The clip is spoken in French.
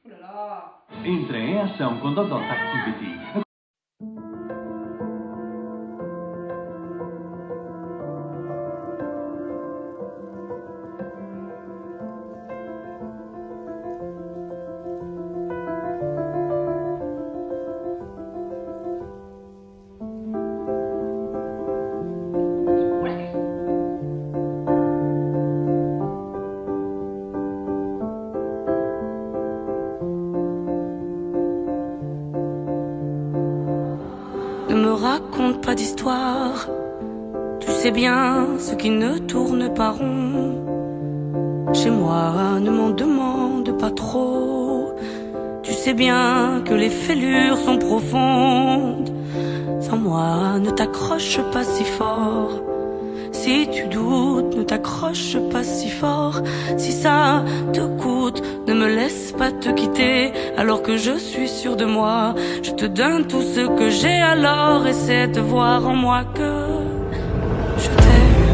Entra em ação com Dot Activity. Ne me raconte pas d'histoire, tu sais bien ce qui ne tourne pas rond. Chez moi, ne m'en demande pas trop, tu sais bien que les fêlures sont profondes. Sans moi, ne t'accroche pas si fort. Si tu doutes, ne t'accroche pas si fort. Si ça te coûte, ne me laisse pas te quitter alors que je suis sûr de moi. Je te donne tout ce que j'ai, alors essaie de voir en moi que je t'aime.